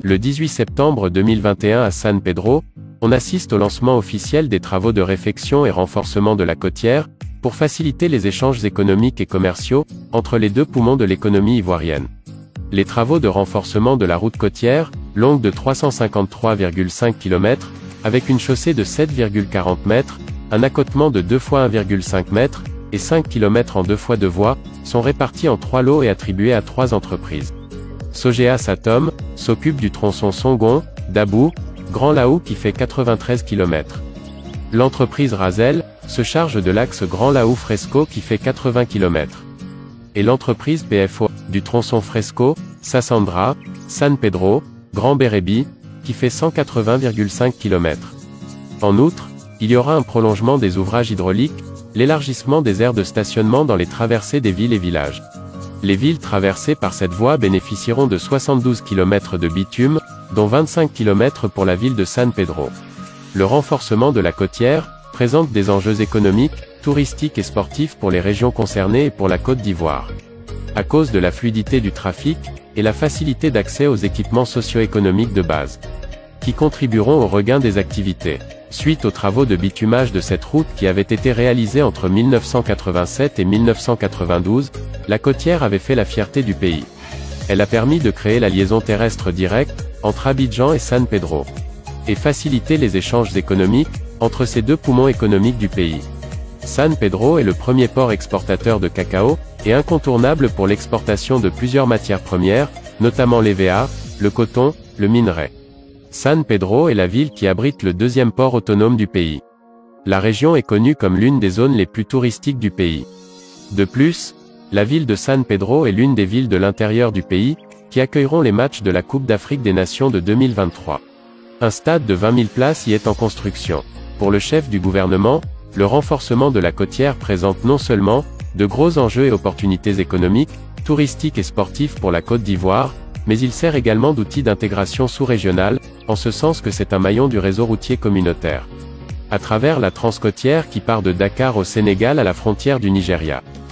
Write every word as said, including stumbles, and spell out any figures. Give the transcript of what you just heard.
Le dix-huit septembre deux mille vingt et un à San Pedro, on assiste au lancement officiel des travaux de réfection et renforcement de la côtière, pour faciliter les échanges économiques et commerciaux, entre les deux poumons de l'économie ivoirienne. Les travaux de renforcement de la route côtière, longue de trois cent cinquante-trois virgule cinq kilomètres, avec une chaussée de sept virgule quarante mètres, un accotement de deux fois un virgule cinq mètres, et cinq kilomètres en deux fois deux voies, sont répartis en trois lots et attribués à trois entreprises. Sogea Satom s'occupe du tronçon Songon, Dabou, Grand Lahou qui fait quatre-vingt-treize kilomètres. L'entreprise Razel se charge de l'axe Grand Lahou Fresco qui fait quatre-vingts kilomètres. Et l'entreprise P F O, du tronçon Fresco, Sassandra, San Pedro, Grand Bérébi, qui fait cent quatre-vingts virgule cinq kilomètres. En outre, il y aura un prolongement des ouvrages hydrauliques, l'élargissement des aires de stationnement dans les traversées des villes et villages. Les villes traversées par cette voie bénéficieront de soixante-douze kilomètres de bitume, dont vingt-cinq kilomètres pour la ville de San Pedro. Le renforcement de la côtière présente des enjeux économiques, touristiques et sportifs pour les régions concernées et pour la Côte d'Ivoire. À cause de la fluidité du trafic, et la facilité d'accès aux équipements socio-économiques de base, qui contribueront au regain des activités. Suite aux travaux de bitumage de cette route qui avaient été réalisés entre mille neuf cent quatre-vingt-sept et mille neuf cent quatre-vingt-douze, la côtière avait fait la fierté du pays. Elle a permis de créer la liaison terrestre directe, entre Abidjan et San Pedro, et faciliter les échanges économiques, entre ces deux poumons économiques du pays. San Pedro est le premier port exportateur de cacao, et incontournable pour l'exportation de plusieurs matières premières, notamment l'E V A, le coton, le minerai. San Pedro est la ville qui abrite le deuxième port autonome du pays. La région est connue comme l'une des zones les plus touristiques du pays. De plus, la ville de San Pedro est l'une des villes de l'intérieur du pays, qui accueilleront les matchs de la Coupe d'Afrique des Nations de deux mille vingt-trois. Un stade de vingt mille places y est en construction. Pour le chef du gouvernement, le renforcement de la côtière présente non seulement de gros enjeux et opportunités économiques, touristiques et sportifs pour la Côte d'Ivoire, mais il sert également d'outil d'intégration sous-régionale, en ce sens que c'est un maillon du réseau routier communautaire. À travers la transcôtière qui part de Dakar au Sénégal à la frontière du Nigeria.